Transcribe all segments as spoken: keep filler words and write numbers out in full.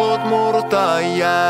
haluut murtaa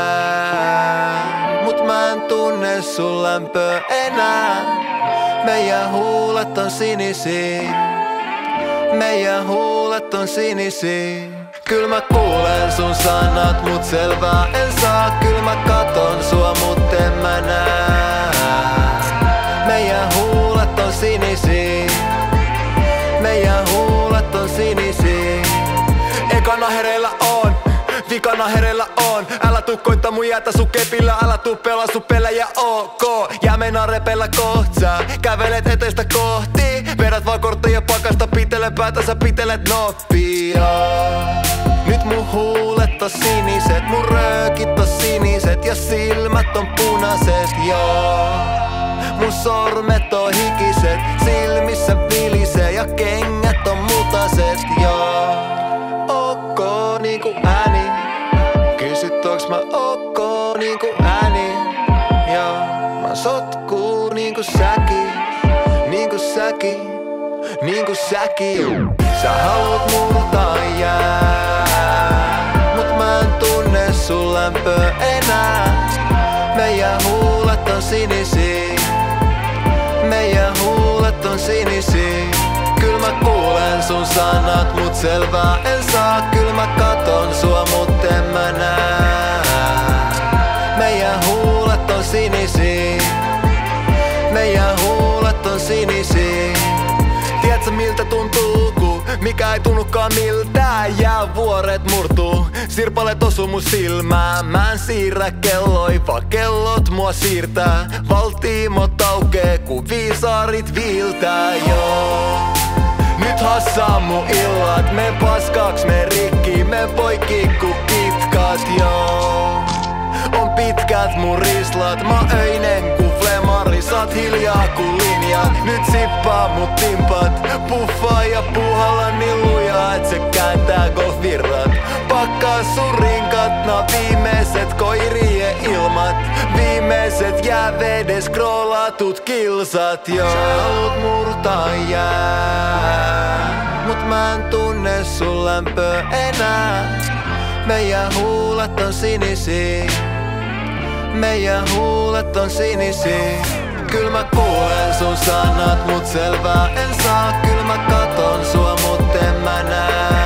jää, mut mä en tunne sun lämpöä enää. Meidän huulet on sinisiä, meidän huulet on sinisiä. Kyl mä kuulen sun sanat, mut selvää en saa. Kyl mä katon sua, mut en mä nää. Meidän huulet on sinisiä, meidän huulet on sinisiä. Ekana hereillä on, vikana hereillä on. Älä tuu koittaa mun jäätä sun kepillä, älä tuu pelaa sun pelejä ok. Jää meinaa repellä koht, sä kävelet eteistä kohti. Vedät vaan kortteja pakasta, pitele päätä, sä pitelet noppia. Nyt mun huulet on siniset, mun röökit on siniset ja silmät on punaiset, joo. Mun sormet on hikiset, silmissä vilisee ja kengät on mutaset, joo. Ok niinku ääni, kysyt onks mä ok niinku ääni, joo. Mä sotkuu niinku säkin, niinku säkin, niinku säkin. Sä haluut murtaa jää, mut mä en tunne sun lämpöä enää. Meidän huulet on sinisiä, meidän huulet on sinisiä. Kyl mä kuulen sun sanat, mut selvää en saa. Kyl mä katon sua, mut en mä nää. Meidän huulet on sinisiä, meidän huulet on sinisiä. Tiedätkö miltä tuntuu, ku mikä ei tunnukaan miltään. Jäävuoret murtuu, sirpaleet osuu mun silmään. Mä en siirrä kelloi, vaan kellot mua siirtää. Valtimot aukee, ku viisaarit viiltää, joo. Nyt hassaa mun illat, me paskaks, me rikki, me poikki ku kitkat, joo. On pitkät mun rislat, mä öinen ku flemari, saat hiljaa ku linjat. Nyt sippaa mut timpat, puffaa ja puhalla niin lujaa, et se kääntää golfvirrat. Pakkaa sun rinkat, nää viimeiset koirien ilmat. Viimeiset jäävedes scrollatut kilsat, joo. Sä haluut murtaa jää, mut mä en tunne sun lämpöä enää. Meidän huulet on sinisiä, meidän huulet on sinisiä. Kyl mä kuulen sun sanat, mut selvää en saa. Kyl mä katon sua, mut en mä nää.